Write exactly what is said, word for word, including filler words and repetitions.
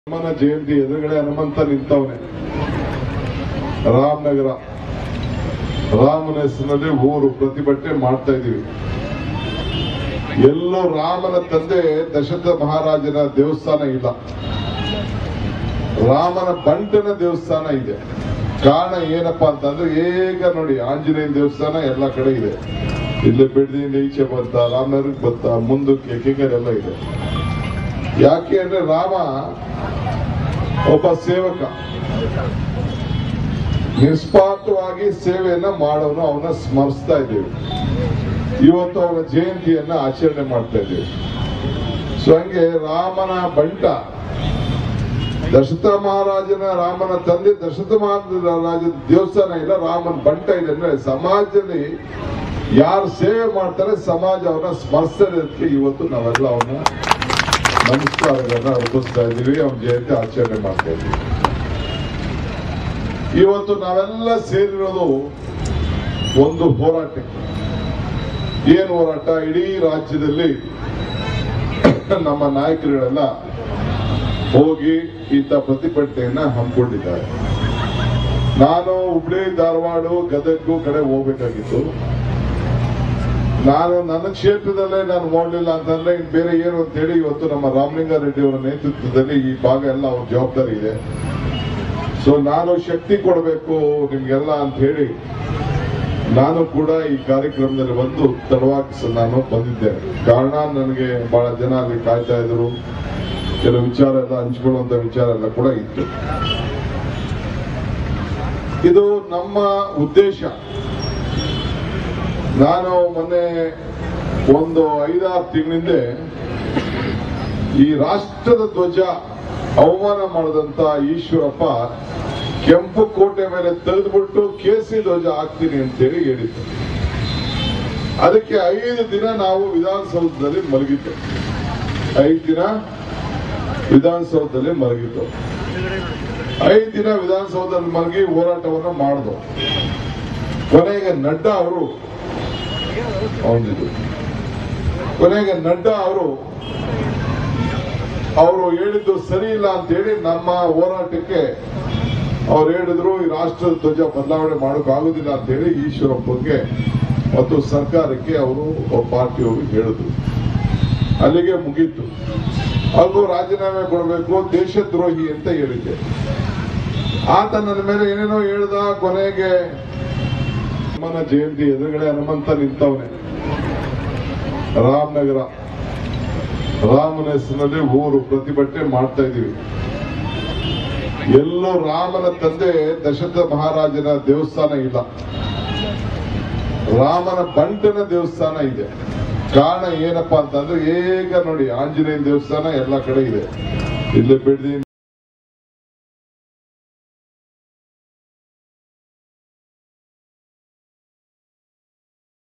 ಹನುಮನ ಜಯಂತಿ ಎದುರುಗಡೆ ಹನುಮಂತ ನಿಂತವನೆ. ರಾಮನಗರ ರಾಮನ ಹೆಸರಿನಲ್ಲಿ ಊರು ಪ್ರತಿಭಟನೆ ಮಾಡ್ತಾ ಇದೀವಿ. ಎಲ್ಲೋ ರಾಮನ ತಂದೆ ದಶರಥ ಮಹಾರಾಜನ ದೇವಸ್ಥಾನ ಇಲ್ಲ, ರಾಮನ ಬಂಟನ ದೇವಸ್ಥಾನ ಇದೆ. ಕಾರಣ ಏನಪ್ಪಾ ಅಂತಂದ್ರೆ ಈಗ ನೋಡಿ ಆಂಜನೇಯ ದೇವಸ್ಥಾನ ಎಲ್ಲ ಕಡೆ ಇದೆ. ಇಲ್ಲಿ ಬಿಡದಿಂದ ಈಚೆ ಬಂತ, ರಾಮನಗರಕ್ಕೆ ಬಂತ, ಮುಂದಕ್ಕೆ ಕೇಕರೆಲ್ಲ ಇದೆ. ಯಾಕೆ ಅಂದ್ರೆ ರಾಮ ಒಬ್ಬ ಸೇವಕ, ನಿಸ್ವಾರ್ಥವಾಗಿ ಸೇವೆಯನ್ನ ಮಾಡೋನು, ಅವನ ಸ್ಮರಿಸ್ತಾ ಇದ್ದೀವಿ. ಇವತ್ತು ಅವನ ಜಯಂತಿಯನ್ನ ಆಚರಣೆ ಮಾಡ್ತಾ ಇದ್ದೀವಿ. ಸೊ ಹಂಗೆ ರಾಮನ ಬಂಟ ದಶರಥ ಮಹಾರಾಜನ, ರಾಮನ ತಂದೆ ದಶರಥ ಮಹಾರಾಜ ದೇವಸ್ಥಾನ ಇಲ್ಲ, ರಾಮನ ಬಂಟ ಇದೆ. ಅಂದ್ರೆ ಸಮಾಜದಲ್ಲಿ ಯಾರು ಸೇವೆ ಮಾಡ್ತಾರೆ ಸಮಾಜ ಅವನ್ನ ಸ್ಮರಿಸ್ತಾರೆ. ಅದಕ್ಕೆ ಇವತ್ತು ನಾವೆಲ್ಲ ಅವನ್ನ ನಮಸ್ಕಾರಗಳನ್ನ ಅರ್ಪಿಸ್ತಾ ಇದ್ದೀವಿ, ಅವನ ಜಯಂತಿ ಆಚರಣೆ ಮಾಡ್ತಾ ಇದ್ದೀವಿ. ಇವತ್ತು ನಾವೆಲ್ಲ ಸೇರಿರೋದು ಒಂದು ಹೋರಾಟಕ್ಕೆ. ಏನು ಹೋರಾಟ? ಇಡೀ ರಾಜ್ಯದಲ್ಲಿ ನಮ್ಮ ನಾಯಕರುಗಳೆಲ್ಲ ಹೋಗಿ ಇಂಥ ಪ್ರತಿಭಟನೆಯನ್ನ ಹಮ್ಮಿಕೊಂಡಿದ್ದಾರೆ. ನಾನು ಹುಬ್ಳಿ, ಧಾರವಾಡ, ಗದಗ ಕಡೆ ಹೋಗ್ಬೇಕಾಗಿತ್ತು. ನಾನು ನನ್ನ ಕ್ಷೇತ್ರದಲ್ಲೇ ನಾನು ನೋಡ್ಲಿಲ್ಲ ಅಂತಂದ್ರೆ ಇನ್ ಬೇರೆ ಏನು ಅಂತ ಹೇಳಿ ಇವತ್ತು ನಮ್ಮ ರಾಮಲಿಂಗಾರೆಡ್ಡಿ ಅವರ ನೇತೃತ್ವದಲ್ಲಿ ಈ ಭಾಗ ಎಲ್ಲ ಅವ್ರ ಜವಾಬ್ದಾರಿ ಇದೆ. ಸೊ ನಾನು ಶಕ್ತಿ ಕೊಡಬೇಕು ನಿಮ್ಗೆಲ್ಲ ಅಂತ ಹೇಳಿ ನಾನು ಕೂಡ ಈ ಕಾರ್ಯಕ್ರಮದಲ್ಲಿ ಬಂದು ತಡವಾಗಿ ನಾನು ಬಂದಿದ್ದೇನೆ. ಕಾರಣ ನನಗೆ ಬಹಳ ಜನ ಅಲ್ಲಿ ಕಾಯ್ತಾ ಇದ್ರು, ಕೆಲವು ವಿಚಾರ ಎಲ್ಲ ಹಂಚಿಕೊಳ್ಳುವಂತ ವಿಚಾರ ಎಲ್ಲ ಕೂಡ ಇತ್ತು. ಇದು ನಮ್ಮ ಉದ್ದೇಶ. ನಾನು ಮೊನ್ನೆ ಒಂದು ಐದಾರು ತಿಂಗಳಿಂದ ಈ ರಾಷ್ಟ್ರದ ಧ್ವಜ ಅವಮಾನ ಮಾಡದಂತ ಈಶ್ವರಪ್ಪ ಕೆಂಪು ಕೋಟೆ ಮೇಲೆ ತೆಗೆದುಬಿಟ್ಟು ಕೇಸರಿ ಧ್ವಜ ಹಾಕ್ತೀನಿ ಅಂತೇಳಿ ಹೇಳಿದ್ರು. ಅದಕ್ಕೆ ಐದು ದಿನ ನಾವು ವಿಧಾನಸೌಧದಲ್ಲಿ ಮಲಗಿದ್ದು ಐದು ದಿನ ವಿಧಾನಸೌಧದಲ್ಲಿ ಮಲಗಿದ್ದು ಐದು ದಿನ ವಿಧಾನಸೌಧದಲ್ಲಿ ಮಲಗಿ ಹೋರಾಟವನ್ನು ಮಾಡಿದ್ರು. ಕೊನೆಗೆ ನಡ್ಡಾ ಅವರು ಅವನಿದ್ರು ಕೊನೆಗೆ ನಡ್ಡಾ ಅವರು ಅವರು ಹೇಳಿದ್ದು ಸರಿ ಇಲ್ಲ ಅಂತ ಹೇಳಿ ನಮ್ಮ ಹೋರಾಟಕ್ಕೆ ಅವ್ರು ಹೇಳಿದ್ರು ಈ ರಾಷ್ಟ್ರದ ಧ್ವಜ ಬದಲಾವಣೆ ಮಾಡೋಕೆ ಆಗುದಿಲ್ಲ ಅಂತ ಹೇಳಿ ಈಶ್ವರಪ್ಪಗೆ ಮತ್ತು ಸರ್ಕಾರಕ್ಕೆ ಅವರು ಪಾರ್ಟಿಯವರು ಹೇಳಿದ್ರು. ಅಲ್ಲಿಗೆ ಮುಗೀತು. ಹಾಗೂ ರಾಜೀನಾಮೆ ಕೊಡಬೇಕು, ದೇಶದ್ರೋಹಿ ಅಂತ ಹೇಳಿದ್ದೆ. ಆತ ನನ್ನ ಮೇಲೆ ಏನೇನೋ ಹೇಳ್ದ. ಕೊನೆಗೆ ಹನುಮನ ಜಯಂತಿ ಎದುರುಗಡೆ ಹನುಮಂತ ನಿಂತವನೆ. ರಾಮನಗರ ರಾಮನ ಹೆಸರಿನಲ್ಲಿ ಊರು ಪ್ರತಿಭಟನೆ ಮಾಡ್ತಾ ಇದೀವಿ. ಎಲ್ಲೋ ರಾಮನ ತಂದೆ ದಶರಥ ಮಹಾರಾಜನ ದೇವಸ್ಥಾನ ಇಲ್ಲ, ರಾಮನ ಬಂಟನ ದೇವಸ್ಥಾನ ಇದೆ. ಕಾರಣ ಏನಪ್ಪಾ ಅಂತಂದ್ರೆ ಈಗ ನೋಡಿ ಆಂಜನೇಯ ದೇವಸ್ಥಾನ ಎಲ್ಲ ಕಡೆ ಇದೆ. ಇಲ್ಲಿ ಬಿಡದಿಂದ